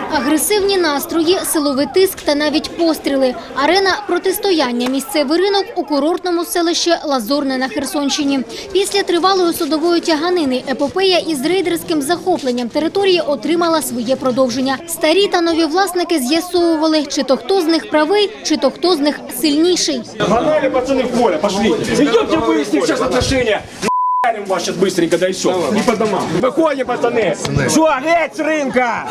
Агресивні настрої, силовий тиск та навіть постріли. Арена протистояння – місцевий ринок у курортному селищі Лазурне на Херсонщині. Після тривалої судової тяганини епопея із рейдерським захопленням території отримала своє продовження. Старі та нові власники з'ясовували, чи то хто з них правий, чи то хто з них сильніший. Погнали, пацаны, в поле, пошли. Идемте выясним сейчас отношения. Нахуярим вас сейчас быстренько, да и все. Не по домам. Выходим, пацаны. Что, геть с рынка!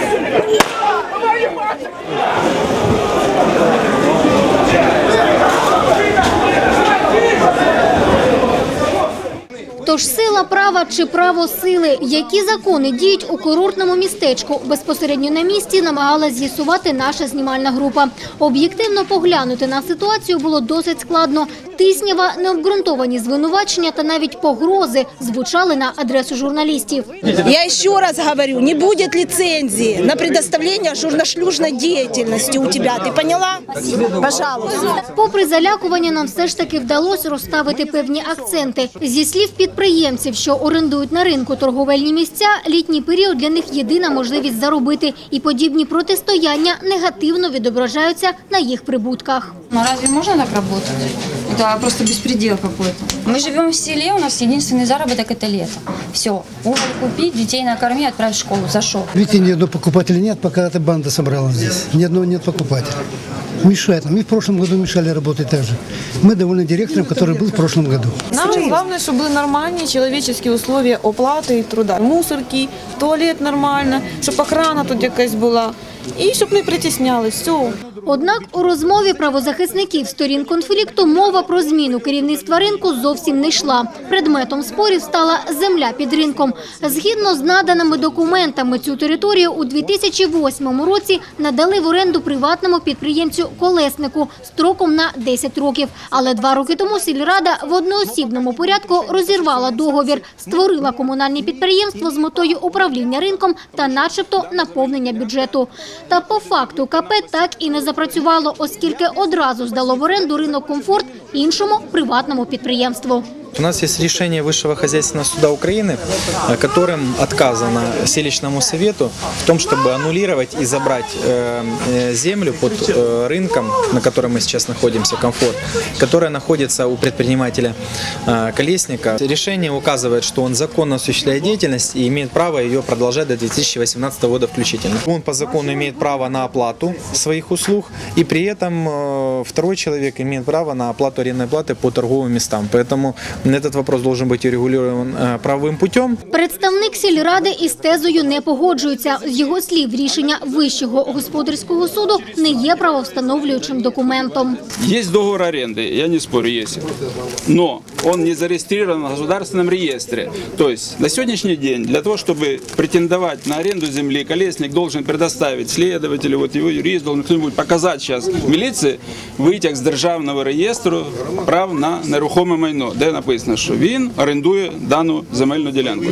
Тож сила права чи право сили? Які закони діють у курортному містечку? Безпосередньо на місці намагалась з'ясувати наша знімальна група. Об'єктивно поглянути на ситуацію було досить складно. Тиснява, необґрунтовані звинувачення та навіть погрози звучали на адресу журналістів. Я ще раз говорю, не буде ліцензії на предоставлення журношлюжної діяльності у тебе. Ти поняла? Пожалуйста. Попри залякування, нам все ж таки вдалося розставити певні акценти. Зі слів підприємців, що орендують на ринку торговельні місця, літній період для них єдина можливість заробити. І подібні протистояння негативно відображаються на їх прибутках. Ну разве можно так работать? Это просто беспредел какой-то. Мы живем в селе, у нас единственный заработок – это лето. Все. Уголь купить, детей накорми, отправить в школу. За что? Видите, ни одного покупателя нет, пока эта банда собралась здесь. Ни одного нет покупателя. Мешает нам. И в прошлом году мешали работать так же. Мы довольны директором, который был в прошлом году. Нам главное, чтобы были нормальные человеческие условия оплаты и труда. Мусорки, туалет нормально, чтобы охрана тут якась була. І щоб не притіснялись, все. Однак у розмові правозахисників сторін конфлікту мова про зміну керівництва ринку зовсім не йшла. Предметом спорів стала земля під ринком. Згідно з наданими документами, цю територію у 2008 році надали в оренду приватному підприємцю «Колеснику» строком на 10 років. Але 2 роки тому сільрада в одноосібному порядку розірвала договір, створила комунальне підприємство з метою управління ринком та начебто наповнення бюджету. Та по факту КП так і не запрацювало, оскільки одразу здало в оренду ринок «Комфорт» іншому приватному підприємству. У нас есть решение Высшего хозяйственного суда Украины, которым отказано селищному совету в том, чтобы аннулировать и забрать землю под рынком, на котором мы сейчас находимся, «Комфорт», которая находится у предпринимателя Колесника. Решение указывает, что он законно осуществляет деятельность и имеет право ее продолжать до 2018 года включительно. Он по закону имеет право на оплату своих услуг, и при этом второй человек имеет право на оплату арендной платы по торговым местам. Поэтому этот вопрос должен быть урегулирован правовым путем. Представник сільради із тезою не погоджується. З його слів, рішення Вищого господарського суду не є правовстановлюючим документом. Есть договор аренды, я не спорю, есть. Но он не зарегистрирован в государственном реестре. То есть на сегодняшний день для того, чтобы претендовать на аренду земли, Колесник должен предоставить следователю, вот его юрист должен кто-нибудь показать сейчас милиции витяг з державного реєстру прав на нерухоме майно, де написано, що він орендує дану земельну ділянку.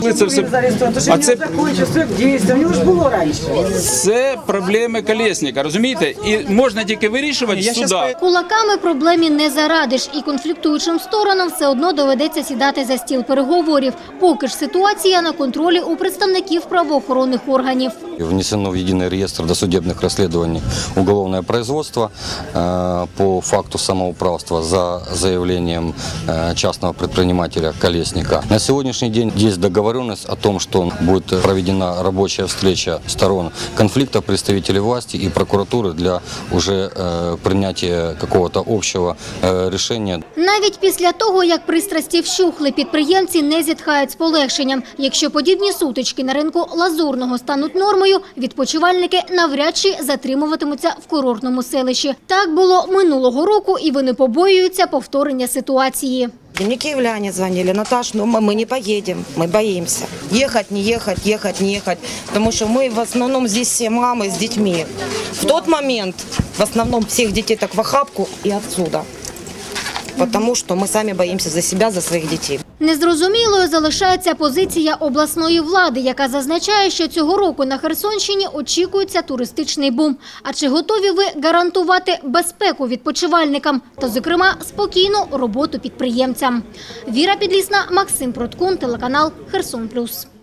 Це проблеми Колесника, розумієте? І можна тільки вирішувати в судах. Кулаками проблемі не зарадиш, і конфліктуючим сторонам все одно доведеться сідати за стіл переговорів. Поки ж ситуація на контролі у представників правоохоронних органів. Внесено в єдиний реєстр досудебних розслідувань уголовне производство по факту самоуправства за заявлением частного предпринимателя Колесника. На сегодняшний день есть договоренность о том, что будет проведена рабочая встреча сторон конфликта, представителей власти и прокуратуры для уже принятия какого-то общего решения. Навіть після того, як пристрасті вщухли, підприємці не зітхають з полегшенням. Якщо подібні сутички на ринку Лазурного стануть нормою, відпочивальники навряд чи затримуватимуться в курортному селищі. Так було минулого року, і вони побоюються повторення ситуації. Мне киевляне звонили: Наташ, ну мы не поедем, мы боимся. Ехать, не ехать, ехать, не ехать. Потому что мы в основном здесь все мамы с детьми. В тот момент в основном всех детей так в охапку и отсюда. Потому что мы сами боимся за себя, за своих детей. Незрозумілою залишається позиція обласної влади, яка зазначає, що цього року на Херсонщині очікується туристичний бум. А чи готові ви гарантувати безпеку відпочивальникам та, зокрема, спокійну роботу підприємцям? Віра Підлісна, Максим Проткун, телеканал «Херсон Плюс».